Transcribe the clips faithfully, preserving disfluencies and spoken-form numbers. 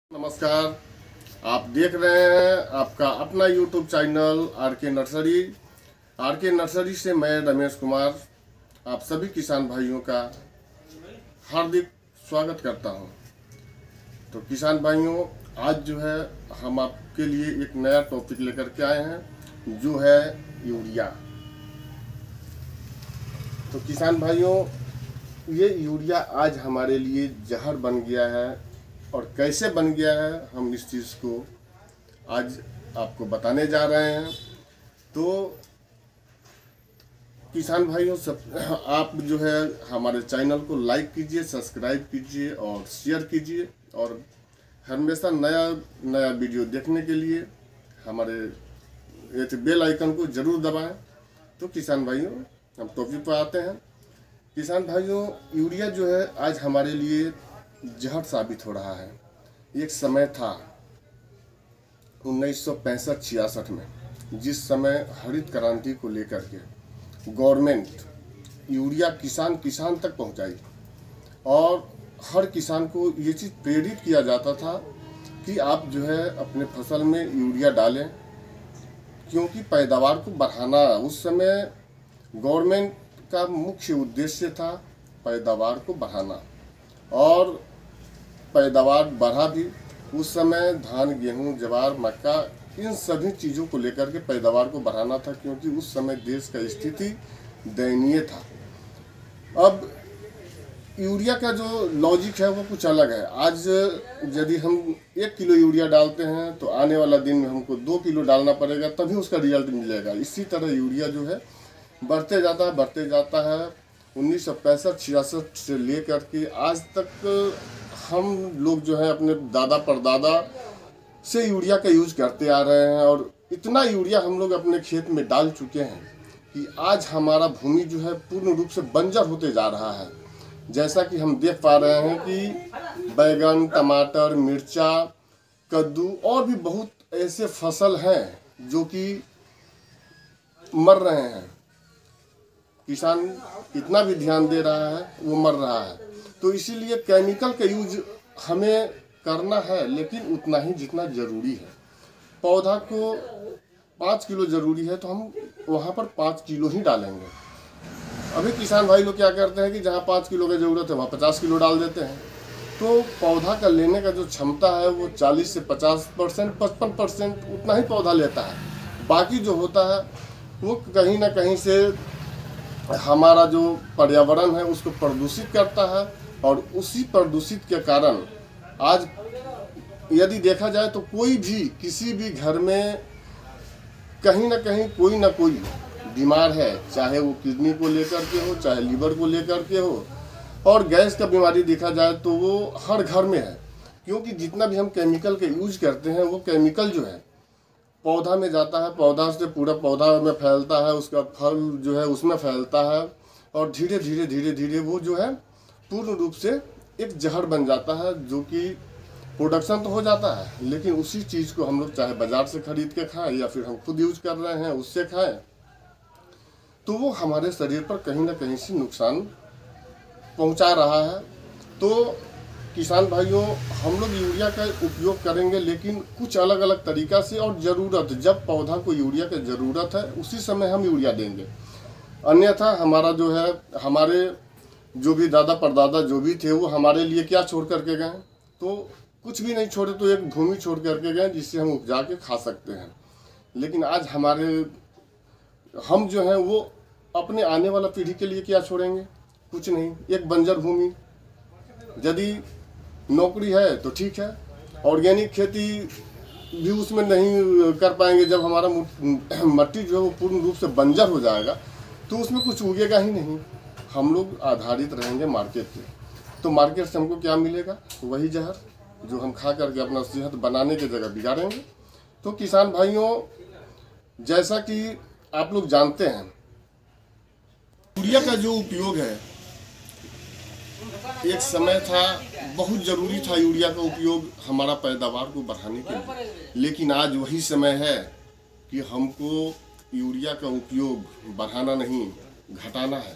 नमस्कार। आप देख रहे हैं आपका अपना YouTube channel R K nursery. R K nursery से मैं रमेश कुमार आप सभी किसान भाइयों का हार्दिक स्वागत करता हूं। तो किसान भाइयों, आज जो है हम आपके लिए एक नया टॉपिक लेकर के आए हैं, जो है यूरिया। तो किसान भाइयों, ये यूरिया आज हमारे लिए जहर बन गया है, और कैसे बन गया है हम इस चीज़ को आज आपको बताने जा रहे हैं। तो किसान भाइयों, सब आप जो है हमारे चैनल को लाइक कीजिए, सब्सक्राइब कीजिए और शेयर कीजिए, और हमेशा नया नया वीडियो देखने के लिए हमारे ये बेल आइकन को ज़रूर दबाएं। तो किसान भाइयों, हम टॉपिक पर आते हैं। किसान भाइयों, यूरिया जो है आज हमारे लिए जहर साबित हो रहा है। एक समय था उन्नीस सौ पैंसठ छियासठ में, जिस समय हरित क्रांति को लेकर के गवर्नमेंट यूरिया किसान किसान तक पहुंचाई, और हर किसान को ये चीज़ प्रेरित किया जाता था कि आप जो है अपने फसल में यूरिया डालें, क्योंकि पैदावार को बढ़ाना उस समय गवर्नमेंट का मुख्य उद्देश्य था, पैदावार को बढ़ाना। और पैदावार बढ़ा भी। उस समय धान, गेहूं, ज्वार, मक्का, इन सभी चीज़ों को लेकर के पैदावार को बढ़ाना था, क्योंकि उस समय देश का स्थिति दयनीय था। अब यूरिया का जो लॉजिक है वो कुछ अलग है। आज यदि हम एक किलो यूरिया डालते हैं तो आने वाला दिन में हमको दो किलो डालना पड़ेगा, तभी उसका रिजल्ट मिलेगा। इसी तरह यूरिया जो है बढ़ते जाता है बढ़ते जाता है उन्नीस सौ पैंसठ छियासठ से लेकर के आज तक हम लोग जो है अपने दादा परदादा से यूरिया का यूज करते आ रहे हैं, और इतना यूरिया हम लोग अपने खेत में डाल चुके हैं कि आज हमारा भूमि जो है पूर्ण रूप से बंजर होते जा रहा है। जैसा कि हम देख पा रहे हैं कि बैगन, टमाटर, मिर्चा, कद्दू और भी बहुत ऐसे फसल हैं जो कि मर रहे हैं। किसान कितना भी ध्यान दे रहा है वो मर रहा है। तो इसीलिए केमिकल का यूज हमें करना है, लेकिन उतना ही जितना ज़रूरी है। पौधा को पाँच किलो ज़रूरी है तो हम वहाँ पर पाँच किलो ही डालेंगे। अभी किसान भाई लोग क्या करते हैं कि जहाँ पाँच किलो की ज़रूरत है वहाँ पचास किलो डाल देते हैं। तो पौधा का लेने का जो क्षमता है वो चालीस से पचास परसेंट पचपन परसेंट उतना ही पौधा लेता है। बाकी जो होता है वो कहीं ना कहीं से हमारा जो पर्यावरण है उसको प्रदूषित करता है, और उसी प्रदूषित के कारण आज यदि देखा जाए तो कोई भी किसी भी घर में कहीं ना कहीं कोई ना कोई बीमार है, चाहे वो किडनी को लेकर के हो, चाहे लीवर को लेकर के हो, और गैस का बीमारी देखा जाए तो वो हर घर में है। क्योंकि जितना भी हम केमिकल का यूज करते हैं वो केमिकल जो है पौधा में जाता है, पौधा से पूरा पौधा में फैलता है, उसका फल जो है उसमें फैलता है, और धीरे धीरे धीरे धीरे वो जो है पूर्ण रूप से एक जहर बन जाता है, जो कि प्रोडक्शन तो हो जाता है, लेकिन उसी चीज़ को हम लोग चाहे बाज़ार से खरीद के खाएं या फिर हम खुद यूज कर रहे हैं उससे खाएं, तो वो हमारे शरीर पर कहीं ना कहीं से नुकसान पहुंचा रहा है। तो किसान भाइयों, हम लोग यूरिया का उपयोग करेंगे, लेकिन कुछ अलग अलग तरीका से, और ज़रूरत जब पौधा को यूरिया की ज़रूरत है उसी समय हम यूरिया देंगे। अन्यथा हमारा जो है हमारे जो भी दादा परदादा जो भी थे वो हमारे लिए क्या छोड़ करके गए? तो कुछ भी नहीं छोड़े, तो एक भूमि छोड़ करके गए जिससे हम उपजा के खा सकते हैं। लेकिन आज हमारे हम जो हैं वो अपने आने वाला पीढ़ी के लिए क्या छोड़ेंगे? कुछ नहीं। एक बंजर भूमि, यदि नौकरी है तो ठीक है, ऑर्गेनिक खेती भी उसमें नहीं कर पाएंगे। जब हमारा मिट्टी जो है वो पूर्ण रूप से बंजर हो जाएगा तो उसमें कुछ उगेगा ही नहीं। हम लोग आधारित रहेंगे मार्केट पे, तो मार्केट से हमको क्या मिलेगा? वही जहर जो हम खा करके अपना सेहत बनाने की जगह बिगाड़ेंगे। तो किसान भाइयों, जैसा कि आप लोग जानते हैं, यूरिया का जो उपयोग है एक समय था बहुत ज़रूरी था यूरिया का उपयोग हमारा पैदावार को बढ़ाने के लिए, लेकिन आज वही समय है कि हमको यूरिया का उपयोग बढ़ाना नहीं घटाना है,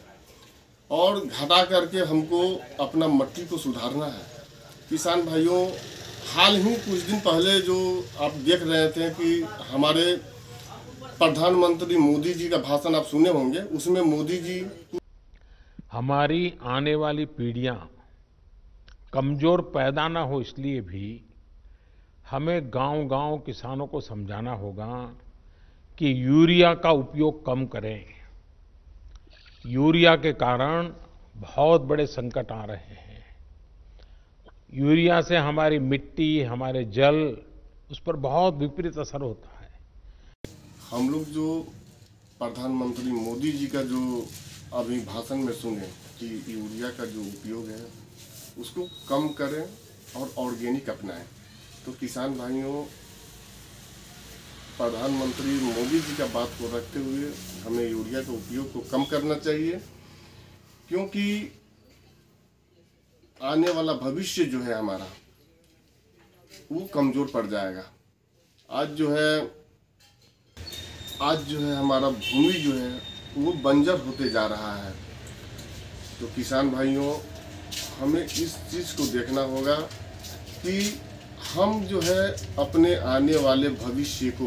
और घटा करके हमको अपना मिट्टी को सुधारना है। किसान भाइयों, हाल ही कुछ दिन पहले जो आप देख रहे थे कि हमारे प्रधानमंत्री मोदी जी का भाषण आप सुने होंगे, उसमें मोदी जी हमारी आने वाली पीढ़ियां कमजोर पैदा ना हो इसलिए भी हमें गांव-गांव किसानों को समझाना होगा कि यूरिया का उपयोग कम करें। यूरिया के कारण बहुत बड़े संकट आ रहे हैं। यूरिया से हमारी मिट्टी, हमारे जल, उस पर बहुत विपरीत असर होता है। हम लोग जो प्रधानमंत्री मोदी जी का जो अभी भाषण में सुने कि यूरिया का जो उपयोग है उसको कम करें और ऑर्गेनिक अपनाएं, तो किसान भाइयों प्रधानमंत्री मोदी जी का बात को रखते हुए हमें यूरिया के उपयोग को कम करना चाहिए, क्योंकि आने वाला भविष्य जो है हमारा वो कमज़ोर पड़ जाएगा। आज जो है आज जो है हमारा भूमि जो है वो बंजर होते जा रहा है। तो किसान भाइयों हमें इस चीज़ को देखना होगा कि हम जो है अपने आने वाले भविष्य को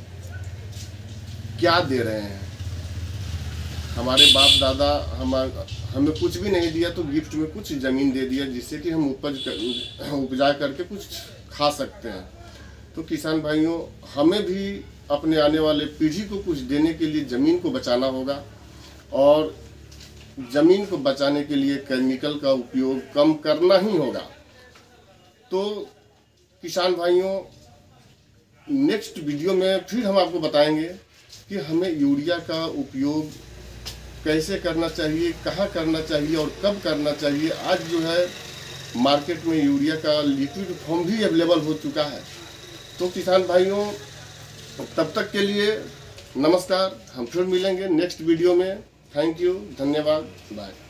क्या दे रहे हैं। हमारे बाप दादा हम हमें कुछ भी नहीं दिया तो गिफ्ट में कुछ ज़मीन दे दिया जिससे कि हम उपज कर, उपजा करके कुछ खा सकते हैं। तो किसान भाइयों हमें भी अपने आने वाले पीढ़ी को कुछ देने के लिए ज़मीन को बचाना होगा, और ज़मीन को बचाने के लिए केमिकल का उपयोग कम करना ही होगा। तो किसान भाइयों नेक्स्ट वीडियो में फिर हम आपको बताएंगे कि हमें यूरिया का उपयोग कैसे करना चाहिए, कहाँ करना चाहिए और कब करना चाहिए। आज जो है मार्केट में यूरिया का लिक्विड फॉर्म भी अवेलेबल हो चुका है। तो किसान भाइयों तब तक के लिए नमस्कार, हम फिर मिलेंगे नेक्स्ट वीडियो में। थैंक यू, धन्यवाद, बाय।